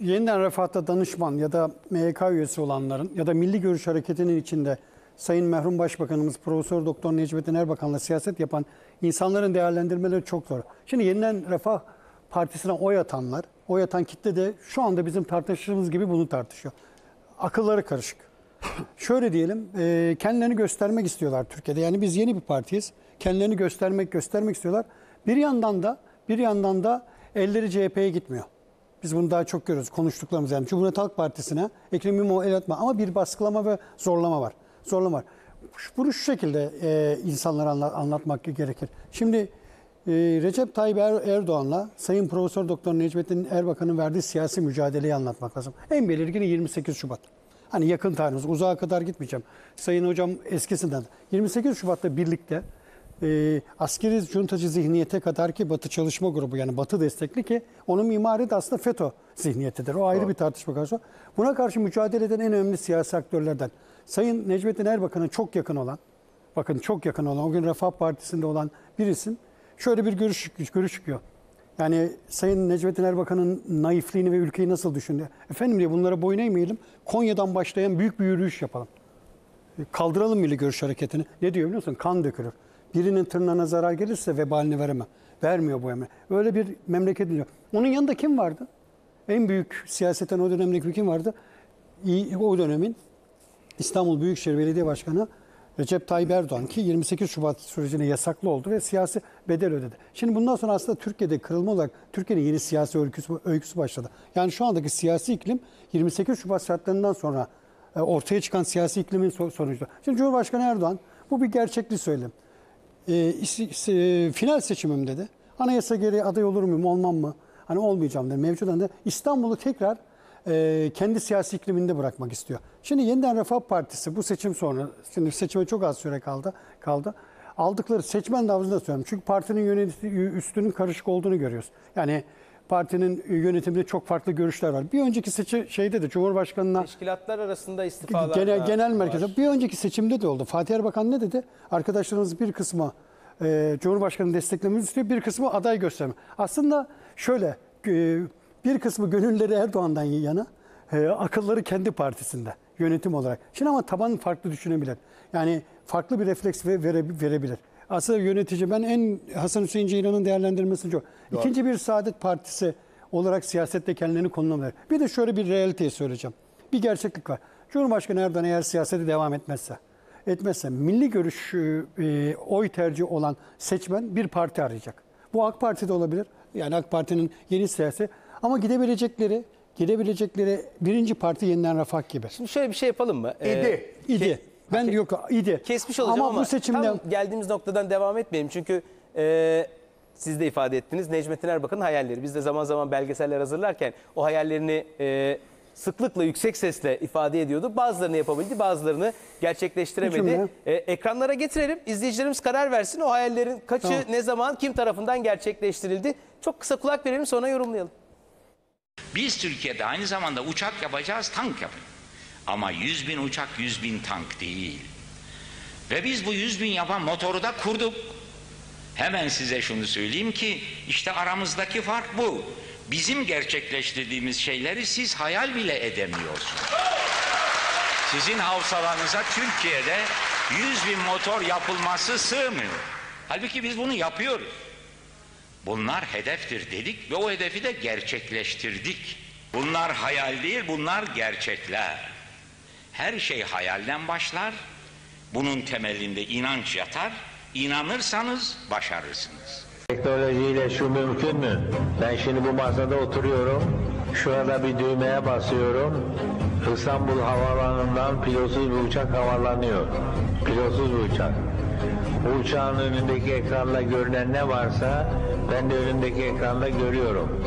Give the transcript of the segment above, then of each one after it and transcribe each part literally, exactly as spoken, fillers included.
Yeniden Refah'ta danışman ya da M Y K üyesi olanların ya da Milli Görüş Hareketi'nin içinde Sayın merhum Başbakanımız Profesör Doktor Necmettin Erbakan'la siyaset yapan insanların değerlendirmeleri çok zor. Şimdi Yeniden Refah Partisi'ne oy atanlar, oy atan kitle de şu anda bizim tartıştığımız gibi bunu tartışıyor. Akılları karışık. Şöyle diyelim, e, kendilerini göstermek istiyorlar Türkiye'de. Yani biz yeni bir partiyiz. Kendilerini göstermek göstermek istiyorlar. Bir yandan da bir yandan da elleri C H P'ye gitmiyor. Biz bunu daha çok görüyoruz. Konuştuklarımız yani. Cumhuriyet Halk Partisi'ne Ekrem İmamoğlu el atma. Ama bir baskılama ve zorlama var. Zorlama var. Bunu şu şekilde e, insanlara anlat, anlatmak gerekir. Şimdi e, Recep Tayyip er, Erdoğan'la Sayın Profesör Doktor Necmettin Erbakan'ın verdiği siyasi mücadeleyi anlatmak lazım. En belirgini yirmi sekiz Şubat. Hani yakın tarihimiz, uzağa kadar gitmeyeceğim. Sayın Hocam eskisinden. yirmi sekiz Şubat'ta birlikte e, askeri cuntacı zihniyete kadar ki Batı Çalışma Grubu yani Batı destekli ki onun mimari de aslında FETÖ zihniyetidir. O ayrı evet. bir tartışma karşı. Buna karşı mücadele eden en önemli siyasi aktörlerden. Sayın Necmettin Erbakan'a çok yakın olan, bakın çok yakın olan, o gün Refah Partisi'nde olan bir isim şöyle bir görüş, görüş çıkıyor. Yani Sayın Necmettin Erbakan'ın naifliğini ve ülkeyi nasıl düşündü? Efendim diye bunlara boyun eğmeyelim. Konya'dan başlayan büyük bir yürüyüş yapalım. Kaldıralım Milli Görüş Hareketi'ni. Ne diyor biliyor musun? Kan dökülür. Birinin tırnağına zarar gelirse vebalini veremem. Vermiyor bu emri. Öyle bir memleket diyor. Onun yanında kim vardı? En büyük siyasetten o dönemdeki kim vardı? O dönemin İstanbul Büyükşehir Belediye Başkanı Recep Tayyip Erdoğan ki yirmi sekiz Şubat sürecine yasaklı oldu ve siyasi bedel ödedi. Şimdi bundan sonra aslında Türkiye'de kırılma olarak Türkiye'nin yeni siyasi öyküsü, öyküsü başladı. Yani şu andaki siyasi iklim yirmi sekiz Şubat şartlarından sonra ortaya çıkan siyasi iklimin sonucu. Şimdi Cumhurbaşkanı Erdoğan bu bir gerçekliği söyleyeyim. E, final seçimim dedi. Anayasa gereği aday olur muyum olmam mı? Hani olmayacağım dedi. Mevcudan da İstanbul'u tekrar e, kendi siyasi ikliminde bırakmak istiyor. Şimdi Yeniden Refah Partisi bu seçim sonra, şimdi seçime çok az süre kaldı. kaldı. Aldıkları seçmen davranışını da söylüyorum. Çünkü partinin yönetimi üstünün karışık olduğunu görüyoruz. Yani partinin yönetiminde çok farklı görüşler var. Bir önceki seçim şeyde de Cumhurbaşkanı'na teşkilatlar arasında istifalar genel, genel merkezde bir önceki seçimde de oldu. Fatih Erbakan ne dedi? Arkadaşlarımız bir kısmı e, Cumhurbaşkanı'nı desteklememizi istiyor, bir kısmı aday gösterme. Aslında şöyle e, bir kısmı gönülleri Erdoğan'dan yana, e, akılları kendi partisinde yönetim olarak. Şimdi ama taban farklı düşünebilir. Yani farklı bir refleks vere, verebilir. Aslında yönetici ben en Hasan Hüseyin Ceylan'ın değerlendirmesini çok. Doğru. İkinci bir Saadet Partisi olarak siyasette kendilerini konumlanır. Bir de şöyle bir realiteyi söyleyeceğim. Bir gerçeklik var. Cumhurbaşkanı Erdoğan eğer siyasete devam etmezse, etmezse milli görüş e, oy tercihi olan seçmen bir parti arayacak. Bu AK Parti'de olabilir. Yani AK Parti'nin yeni siyasi ama gidebilecekleri gidebilecekleri birinci parti Yeniden Refah gibi. Şimdi şöyle bir şey yapalım mı? İdi. Ee, İdi. Ben Ke yok idi. Kesmiş olacağım ama, ama bu seçimde tam geldiğimiz noktadan devam etmeyelim. Çünkü e, siz de ifade ettiniz. Necmettin Erbakan'ın hayalleri. Biz de zaman zaman belgeseller hazırlarken o hayallerini e, sıklıkla yüksek sesle ifade ediyordu. Bazılarını yapabildi, bazılarını gerçekleştiremedi. E, ekranlara getirelim. İzleyicilerimiz karar versin. O hayallerin kaçı, tamam. ne zaman, kim tarafından gerçekleştirildi? Çok kısa kulak verelim, sonra yorumlayalım. Biz Türkiye'de aynı zamanda uçak yapacağız, tank yapacağız. Ama yüz bin uçak, yüz bin tank değil. Ve biz bu yüz bin yapan motoru da kurduk. Hemen size şunu söyleyeyim ki, işte aramızdaki fark bu. Bizim gerçekleştirdiğimiz şeyleri siz hayal bile edemiyorsunuz. Sizin havsalarınıza Türkiye'de yüz bin motor yapılması sığmıyor. Halbuki biz bunu yapıyoruz. Bunlar hedeftir dedik ve o hedefi de gerçekleştirdik. Bunlar hayal değil, bunlar gerçekler. Her şey hayalden başlar, bunun temelinde inanç yatar, inanırsanız başarırsınız. Teknolojiyle şu mümkün mü? Ben şimdi bu masada oturuyorum, şurada bir düğmeye basıyorum, İstanbul Havaalanı'ndan pilotsuz bir uçak havalanıyor. Pilotsuz bir uçak. Bu uçağın önündeki ekranda görünen ne varsa ben de önümdeki ekranda görüyorum.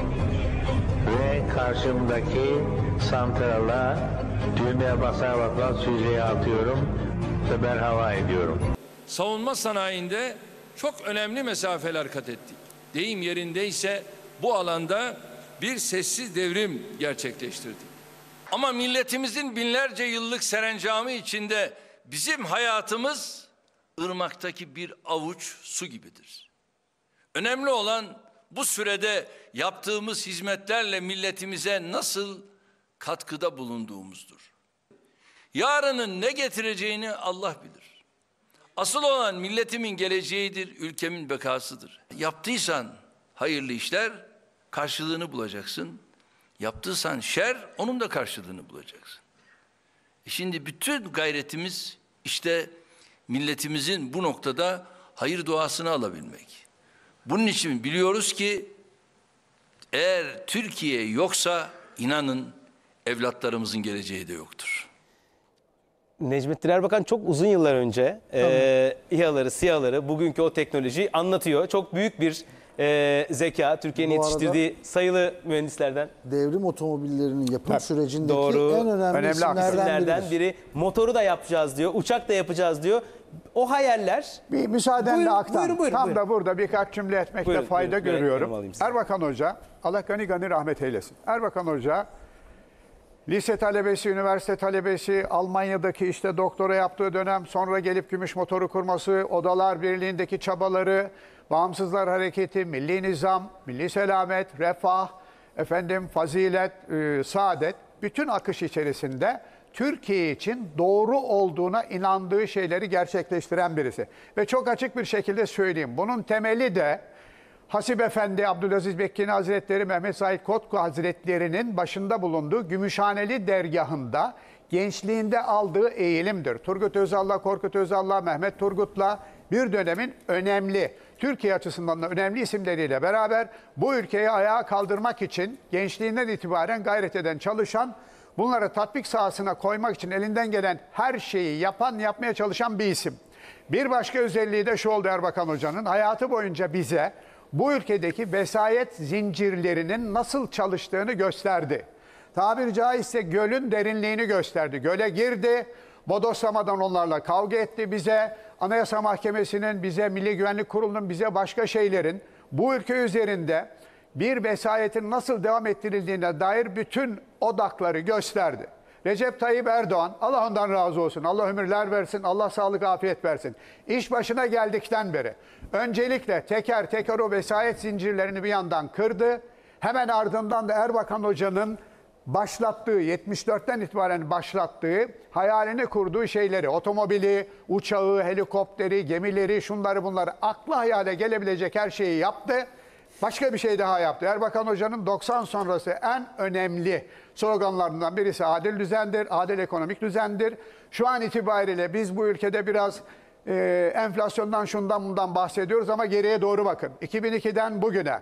Ve karşımdaki santrala düğmeye basar basmaz füzeyi atıyorum ve ben hava ediyorum. Savunma sanayinde çok önemli mesafeler kat ettik. Deyim yerindeyse bu alanda bir sessiz devrim gerçekleştirdik. Ama milletimizin binlerce yıllık serencamı içinde bizim hayatımız ırmaktaki bir avuç su gibidir. Önemli olan bu sürede yaptığımız hizmetlerle milletimize nasıl katkıda bulunduğumuzdur. Yarının ne getireceğini Allah bilir. Asıl olan milletimin geleceğidir, ülkemin bekasıdır. Yaptıysan hayırlı işler, karşılığını bulacaksın. Yaptıysan şer, onun da karşılığını bulacaksın. E şimdi bütün gayretimiz işte milletimizin bu noktada hayır duasını alabilmek. Bunun için biliyoruz ki eğer Türkiye yoksa inanın evlatlarımızın geleceği de yoktur. Necmettin Erbakan çok uzun yıllar önce e, İHA'ları, SİHA'ları, bugünkü o teknolojiyi anlatıyor. Çok büyük bir e, zeka, Türkiye'nin Bu arada- yetiştirdiği sayılı mühendislerden. Devrim otomobillerinin yapım sürecindeki doğru. en önemli, Önemli isimlerden isimlerden biridir. biri. Motoru da yapacağız diyor, uçak da yapacağız diyor. O hayaller... Bir müsaadenle Buyurun, aktar. buyurun, buyurun, Tam buyurun. da burada birkaç cümle etmekte Buyurun, fayda buyurun. Ben görüyorum. yorum alayım size. Erbakan Hoca, Allah gani gani rahmet eylesin. Erbakan Hoca, lise talebesi, üniversite talebesi, Almanya'daki işte doktora yaptığı dönem, sonra gelip gümüş motoru kurması, Odalar Birliği'ndeki çabaları, Bağımsızlar Hareketi, Milli Nizam, Milli Selamet, Refah, efendim fazilet, e, saadet, bütün akış içerisinde Türkiye için doğru olduğuna inandığı şeyleri gerçekleştiren birisi. Ve çok açık bir şekilde söyleyeyim, bunun temeli de Hasip Efendi, Abdülaziz Bekkini Hazretleri, Mehmet Said Kotku Hazretleri'nin başında bulunduğu Gümüşhaneli dergahında gençliğinde aldığı eğilimdir. Turgut Özal'la, Korkut Özal'la, Mehmet Turgut'la bir dönemin önemli, Türkiye açısından da önemli isimleriyle beraber bu ülkeyi ayağa kaldırmak için gençliğinden itibaren gayret eden, çalışan, bunları tatbik sahasına koymak için elinden gelen her şeyi yapan, yapmaya çalışan bir isim. Bir başka özelliği de şu oldu Erbakan Hoca'nın, hayatı boyunca bize bu ülkedeki vesayet zincirlerinin nasıl çalıştığını gösterdi. Tabiri caizse gölün derinliğini gösterdi. Göle girdi, bodoslamadan onlarla kavga etti bize. Anayasa Mahkemesi'nin, bize Milli Güvenlik Kurulu'nun, bize başka şeylerin bu ülke üzerinde bir vesayetin nasıl devam ettirildiğine dair bütün odakları gösterdi. Recep Tayyip Erdoğan, Allah ondan razı olsun, Allah ömürler versin, Allah sağlık afiyet versin. İş başına geldikten beri öncelikle teker teker o vesayet zincirlerini bir yandan kırdı. Hemen ardından da Erbakan Hoca'nın başlattığı, yetmiş dörtten itibaren başlattığı, hayalini kurduğu şeyleri, otomobili, uçağı, helikopteri, gemileri, şunları bunları, akla hayale gelebilecek her şeyi yaptı. Başka bir şey daha yaptı. Erbakan Hoca'nın doksan sonrası en önemli sloganlarından birisi adil düzendir, adil ekonomik düzendir. Şu an itibariyle biz bu ülkede biraz e, enflasyondan şundan bundan bahsediyoruz ama geriye doğru bakın. iki bin ikiden bugüne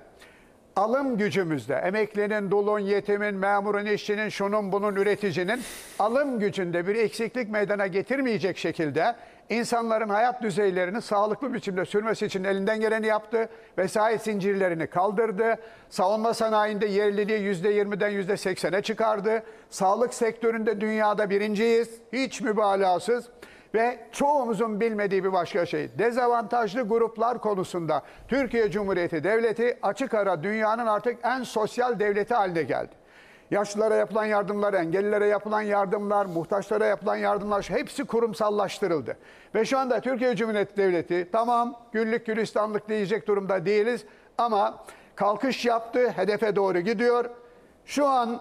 alım gücümüzde, emeklinin, dulun, yetimin, memurun, işçinin, şunun bunun, üreticinin alım gücünde bir eksiklik meydana getirmeyecek şekilde insanların hayat düzeylerini sağlıklı biçimde sürmesi için elinden geleni yaptı. Vesayet zincirlerini kaldırdı. Savunma sanayinde yerliliği yüzde yirmiden yüzde seksene çıkardı. Sağlık sektöründe dünyada birinciyiz. Hiç mübalağasız. Ve çoğumuzun bilmediği bir başka şey. Dezavantajlı gruplar konusunda Türkiye Cumhuriyeti Devleti açık ara dünyanın artık en sosyal devleti haline geldi. Yaşlılara yapılan yardımlar, engellilere yapılan yardımlar, muhtaçlara yapılan yardımlar hepsi kurumsallaştırıldı. Ve şu anda Türkiye Cumhuriyeti Devleti tamam güllük gülistanlık diyecek durumda değiliz ama kalkış yaptı, hedefe doğru gidiyor. Şu an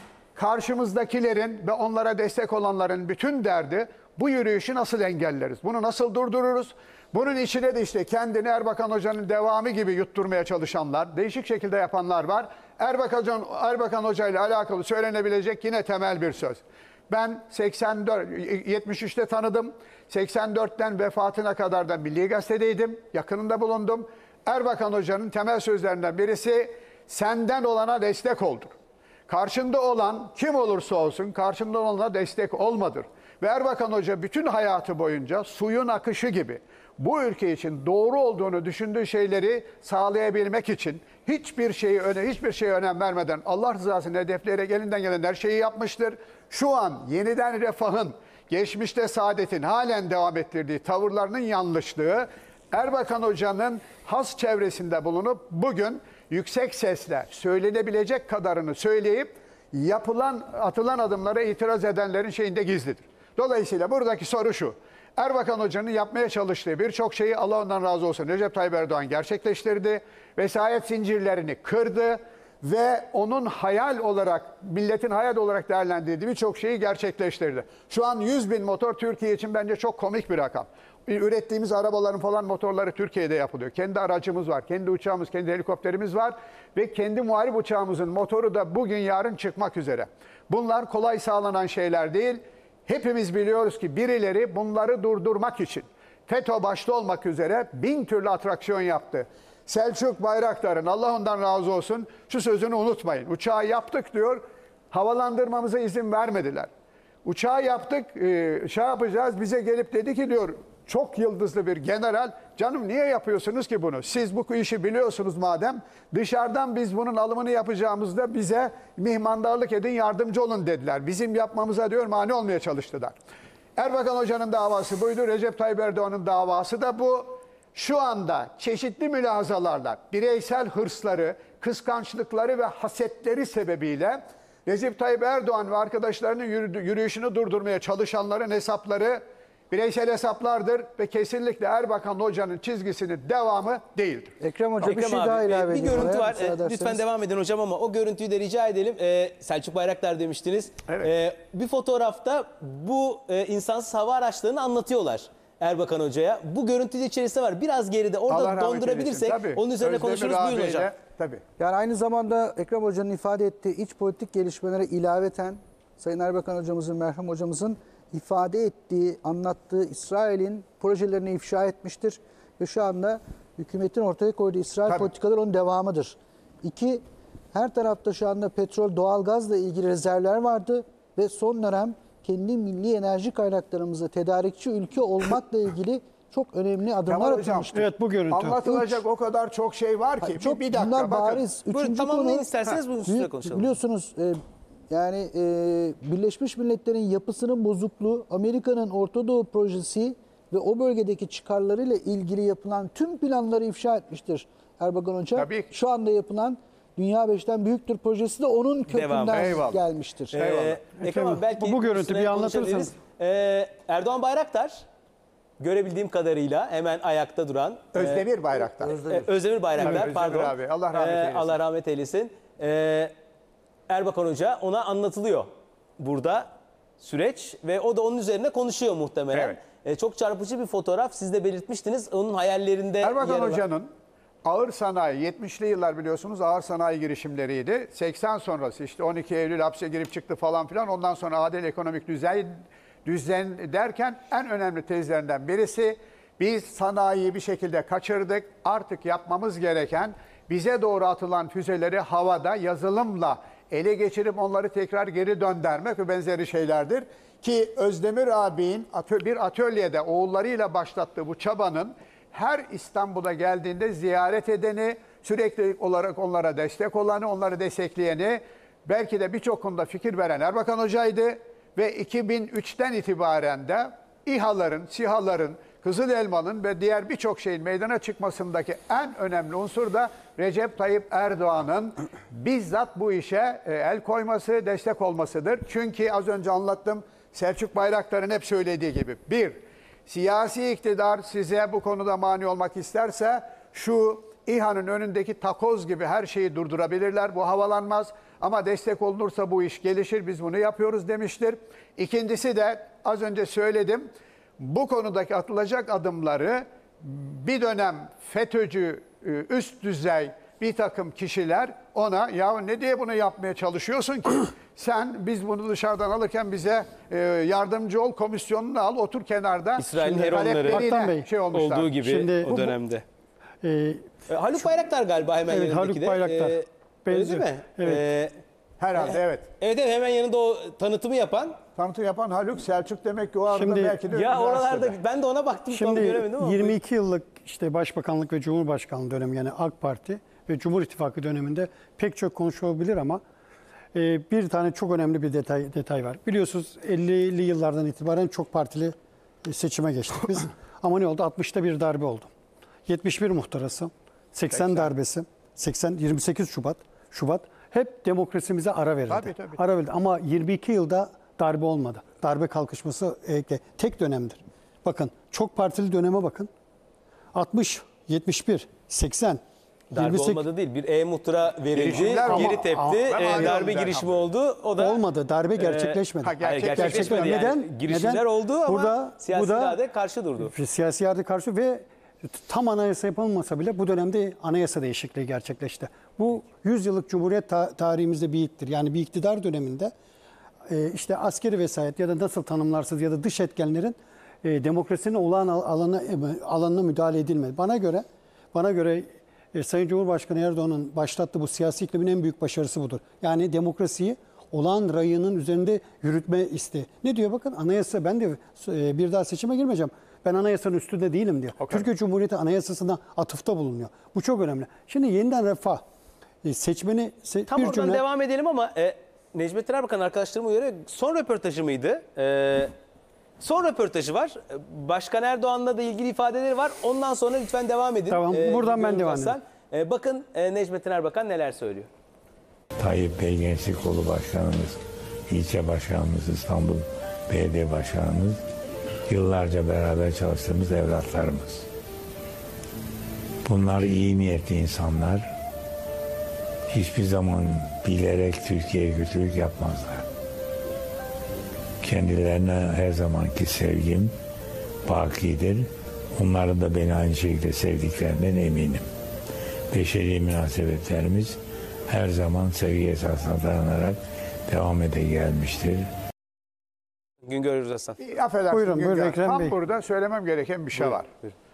karşımızdakilerin ve onlara destek olanların bütün derdi bu yürüyüşü nasıl engelleriz? Bunu nasıl durdururuz? Bunun içine de işte kendini Erbakan Hoca'nın devamı gibi yutturmaya çalışanlar, değişik şekilde yapanlar var. Erbakan Hoca, Erbakan Hoca ile alakalı söylenebilecek yine temel bir söz. Ben seksen dört, yetmiş üçte tanıdım. seksen dörtten vefatına kadar da Milli Gazete'deydim. Yakınında bulundum. Erbakan Hoca'nın temel sözlerinden birisi senden olana destek oldur. Karşında olan kim olursa olsun karşında olana destek olmadır. Ve Erbakan Hoca bütün hayatı boyunca suyun akışı gibi bu ülke için doğru olduğunu düşündüğü şeyleri sağlayabilmek için hiçbir şeyi öne hiçbir şeye önem vermeden Allah rızasını hedefleyerek elinden gelen her şeyi yapmıştır. Şu an yeniden refahın, geçmişte saadetin halen devam ettirdiği tavırlarının yanlışlığı Erbakan Hoca'nın has çevresinde bulunup bugün yüksek sesle söylenebilecek kadarını söyleyip yapılan atılan adımlara itiraz edenlerin şeyinde gizlidir. Dolayısıyla buradaki soru şu. Erbakan Hoca'nın yapmaya çalıştığı birçok şeyi Allah ondan razı olsun Recep Tayyip Erdoğan gerçekleştirdi. Vesayet zincirlerini kırdı ve onun hayal olarak, milletin hayal olarak değerlendirdiği birçok şeyi gerçekleştirdi. Şu an yüz bin motor Türkiye için bence çok komik bir rakam. Ürettiğimiz arabaların falan motorları Türkiye'de yapılıyor. Kendi aracımız var, kendi uçağımız, kendi helikopterimiz var ve kendi muharip uçağımızın motoru da bugün yarın çıkmak üzere. Bunlar kolay sağlanan şeyler değil. Hepimiz biliyoruz ki birileri bunları durdurmak için FETÖ başta olmak üzere bin türlü atraksiyon yaptı. Selçuk Bayraktar'ın, Allah ondan razı olsun, şu sözünü unutmayın. Uçağı yaptık diyor, havalandırmamıza izin vermediler. Uçağı yaptık, e, şey yapacağız, bize gelip dedi ki diyor, çok yıldızlı bir general, canım niye yapıyorsunuz ki bunu? Siz bu işi biliyorsunuz madem, dışarıdan biz bunun alımını yapacağımızda bize mihmandarlık edin, yardımcı olun dediler. Bizim yapmamıza diyor mani olmaya çalıştılar. Erbakan Hoca'nın davası buydu, Recep Tayyip Erdoğan'ın davası da bu. Şu anda çeşitli mülahazalarla bireysel hırsları, kıskançlıkları ve hasetleri sebebiyle Recep Tayyip Erdoğan ve arkadaşlarının yürüyüşünü durdurmaya çalışanların hesapları bireysel hesaplardır ve kesinlikle Erbakan Hoca'nın çizgisinin devamı değildir. Ekrem Hoca Ekrem bir şey abi, daha ilave bir edeyim. görüntü oraya, var. müsaade E, ederseniz. Lütfen devam edin hocam ama o görüntüyü de rica edelim. E, Selçuk Bayraktar demiştiniz. Evet. E, bir fotoğrafta bu e, insansız hava araçlarını anlatıyorlar Erbakan Hoca'ya. Bu görüntü de içerisinde var. Biraz geride orada Allah rahmet dondurabilirsek eylesin. Tabii. onun üzerine Özdemir konuşuruz. Buyurun abiyle, hocam. Tabii. Yani aynı zamanda Ekrem Hoca'nın ifade ettiği iç politik gelişmelere ilaveten Sayın Erbakan Hocamızın, merhum hocamızın ifade ettiği, anlattığı İsrail'in projelerini ifşa etmiştir. Ve şu anda hükümetin ortaya koyduğu İsrail Tabii. politikaları onun devamıdır. İki, her tarafta şu anda petrol, doğalgazla ilgili rezervler vardı ve son dönem kendi milli enerji kaynaklarımızı tedarikçi ülke olmakla ilgili çok önemli adımlar Kemal Hocam, atılmıştır. Evet, bu görüntü. Anlatılacak Üç. o kadar çok şey var ki. Çok, bir, bir dakika bunlar bakın. bariz. Buyurun, Üçüncü tamamlayın konu, isterseniz bunun üstüne Bili- konuşalım. Biliyorsunuz e, yani e, Birleşmiş Milletler'in yapısının bozukluğu, Amerika'nın Orta Doğu projesi ve o bölgedeki çıkarlarıyla ilgili yapılan tüm planları ifşa etmiştir Erbakan Hoca. Tabii ki. Şu anda yapılan Dünya Beş'ten Büyüktür projesi de onun kökünden Eyvallah. gelmiştir. Ee, Ekrem abi belki Bu- bu görüntü üstüne bir anlatırsanız. konuşabiliriz. Ee, Erdoğan Bayraktar görebildiğim kadarıyla hemen ayakta duran Özdemir Bayraktar. e, Özdemir Bayraktar Tabii, Özdemir pardon. abi, Allah rahmet Ee, eylesin. Allah rahmet eylesin. Ee, Erbakan Hoca ona anlatılıyor burada süreç ve o da onun üzerine konuşuyor muhtemelen. Evet. Ee, çok çarpıcı bir fotoğraf. Siz de belirtmiştiniz. Onun hayallerinde Erbakan yer alan- Hoca'nın ağır sanayi, yetmişli yıllar biliyorsunuz ağır sanayi girişimleriydi. seksen sonrası işte on iki Eylül hapse girip çıktı falan filan. Ondan sonra adil ekonomik düzen, düzen derken en önemli tezlerinden birisi biz sanayiyi bir şekilde kaçırdık. Artık yapmamız gereken bize doğru atılan füzeleri havada yazılımla ele geçirip onları tekrar geri döndürmek ve benzeri şeylerdir. Ki Özdemir abinin atö- bir atölyede oğullarıyla başlattığı bu çabanın her İstanbul'a geldiğinde ziyaret edeni, sürekli olarak onlara destek olanı, onları destekleyeni, belki de birçok konuda fikir veren Erbakan Hoca'ydı. Ve iki bin üçten itibaren de İHA'ların, SİHA'ların, Kızıl Elma'nın ve diğer birçok şeyin meydana çıkmasındaki en önemli unsur da Recep Tayyip Erdoğan'ın bizzat bu işe e, el koyması, destek olmasıdır. Çünkü az önce anlattım, Selçuk Bayraktar'ın hep söylediği gibi. Bir, siyasi iktidar size bu konuda mani olmak isterse şu İHA'nın önündeki takoz gibi her şeyi durdurabilirler. Bu havalanmaz ama destek olunursa bu iş gelişir. Biz bunu yapıyoruz demiştir. İkincisi de az önce söyledim. Bu konudaki atılacak adımları bir dönem FETÖ'cü üst düzey bir takım kişiler ona ya ne diye bunu yapmaya çalışıyorsun ki? Sen biz bunu dışarıdan alırken bize e, yardımcı ol, komisyonunu al, otur kenarda. İsrail'in Şimdi Heronları talepleriyle Hakan Bey, şey olmuşlar. olduğu gibi Şimdi o bu- dönemde. Ee, Ee, Haluk Bayraktar galiba hemen Evet, yanındaki Haluk de. Bayraktar. Ee, öyle Benziyor. değil mi? Evet. Ee, Herhalde evet. evet evet hemen yanında o tanıtımı yapan. Tanıtım yapan Haluk Selçuk demek ki o arada Şimdi- belki de Ya üniversitede. oralarda ben de ona baktım tam Şimdi göremedim ama. yirmi iki yıllık işte Başbakanlık ve Cumhurbaşkanlığı dönemi yani AK Parti ve Cumhur İttifakı döneminde pek çok konuşulabilir ama e, bir tane çok önemli bir detay detay var. Biliyorsunuz ellili yıllardan itibaren çok partili e, seçime geçtik biz. Ama ne oldu? altmışta bir darbe oldu. yetmiş bir muhtırası, seksen darbesi, seksen yirmi sekiz Şubat, Şubat hep demokrasimize ara verildi. Tabii, tabii. Ara verildi ama yirmi iki yılda darbe olmadı. Darbe kalkışması e, tek dönemdir. Bakın çok partili döneme bakın. altmış, yetmiş bir, seksen, Darbe yirmi sekiz olmadı değil. Bir e-muhtıra verildi, Girişimler ama- geri tepti, ama- e, ama- darbe ama- girişimi oldu. O da olmadı. Darbe gerçekleşmedi. ha, Hayır, gerçek- gerçekleşmedi. Yani. Neden? Girişimler Neden? oldu ama Burada- siyasi bu da- irade karşı durdu. Siyasi irade karşı ve tam anayasa yapılmasa bile bu dönemde anayasa değişikliği gerçekleşti. Bu yüz yıllık Cumhuriyet ta- tarihimizde bir ilktir. Yani bir iktidar döneminde e, işte askeri vesayet ya da nasıl tanımlarsız ya da dış etkenlerin e, demokrasinin olağan al- alana, e, alanına müdahale edilmedi. Bana göre bana göre e, Sayın Cumhurbaşkanı Erdoğan'ın başlattığı bu siyasi iklimin en büyük başarısı budur. Yani demokrasiyi olağan rayının üzerinde yürütme isteği. Ne diyor bakın anayasa, ben de e, bir daha seçime girmeyeceğim. Ben anayasanın üstünde değilim diyor. O kadar. Türkiye Cumhuriyeti Anayasası'na atıfta bulunuyor. Bu çok önemli. Şimdi yeniden refah e, seçmeni se, Tam bir oradan cümle devam edelim ama e, Necmettin Erbakan arkadaşlarıma göre son röportajı mıydı? E, son röportajı var. E, Başkan Erdoğan'la da ilgili ifadeleri var. Ondan sonra lütfen devam edin. Tamam, buradan ben devam Hasan. E, bakın e, Necmettin Erbakan neler söylüyor. Tayyip Bey Gençlik Kolu Başkanımız, ilçe başkanımız, İstanbul Belediye Başkanımız, yıllarca beraber çalıştığımız evlatlarımız. Bunlar iyi niyetli insanlar. Hiçbir zaman bilerek Türkiye'ye kötülük yapmazlar. Kendilerine her zamanki sevgim bakidir. Onların da beni aynı şekilde sevdiklerinden eminim. Beşeri münasebetlerimiz her zaman sevgi esasına dayanarak devam ede gelmiştir. Güngör Hasan. Affedersiniz Buyurun, buyurun Güngör. Ekrem Tam Bey. burada söylemem gereken bir şey var.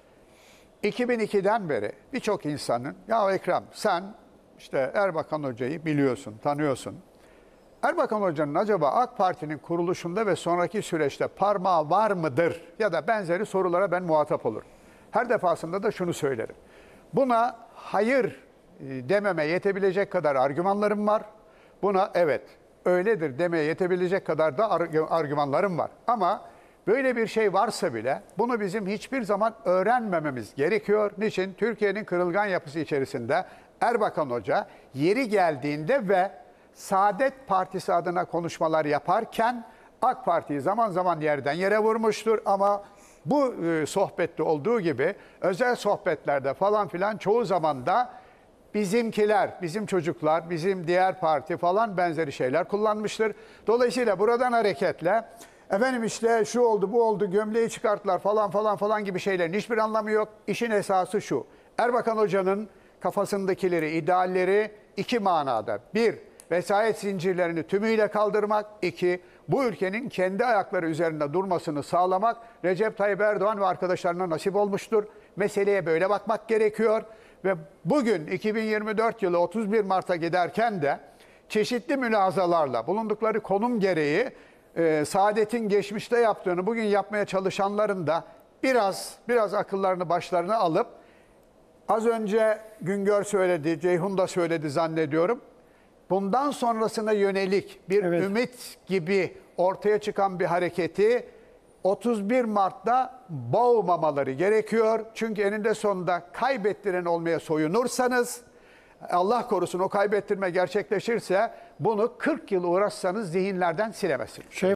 iki bin ikiden beri birçok insanın, ya Ekrem sen işte Erbakan Hoca'yı biliyorsun, tanıyorsun. Erbakan Hoca'nın acaba AK Parti'nin kuruluşunda ve sonraki süreçte parmağı var mıdır? Ya da benzeri sorulara ben muhatap olurum. Her defasında da şunu söylerim. Buna hayır e, dememe yetebilecek kadar argümanlarım var. Buna evet öyledir demeye yetebilecek kadar da arg- argümanlarım var. Ama böyle bir şey varsa bile bunu bizim hiçbir zaman öğrenmememiz gerekiyor. Niçin? Türkiye'nin kırılgan yapısı içerisinde Erbakan Hoca yeri geldiğinde ve Saadet Partisi adına konuşmalar yaparken AK Parti'yi zaman zaman yerden yere vurmuştur ama bu e, sohbette olduğu gibi özel sohbetlerde falan filan çoğu zaman da bizimkiler, bizim çocuklar, bizim diğer parti falan benzeri şeyler kullanmıştır. Dolayısıyla buradan hareketle efendim işte şu oldu bu oldu gömleği çıkarttılar falan falan falan gibi şeylerin hiçbir anlamı yok. İşin esası şu. Erbakan Hoca'nın kafasındakileri, idealleri iki manada. Bir, vesayet zincirlerini tümüyle kaldırmak. İki, bu ülkenin kendi ayakları üzerinde durmasını sağlamak Recep Tayyip Erdoğan ve arkadaşlarına nasip olmuştur. Meseleye böyle bakmak gerekiyor. Ve bugün iki bin yirmi dört yılı otuz bir Mart'a giderken de çeşitli mülazalarla bulundukları konum gereği e, Saadet'in geçmişte yaptığını bugün yapmaya çalışanların da biraz biraz akıllarını başlarına alıp az önce Güngör söyledi, Ceyhun da söyledi zannediyorum. Bundan sonrasına yönelik bir Evet. ümit gibi ortaya çıkan bir hareketi otuz bir Mart'ta boğmamaları gerekiyor. Çünkü eninde sonunda kaybettiren olmaya soyunursanız, Allah korusun o kaybettirme gerçekleşirse bunu kırk yıl uğraşsanız zihinlerden silemezsiniz. şey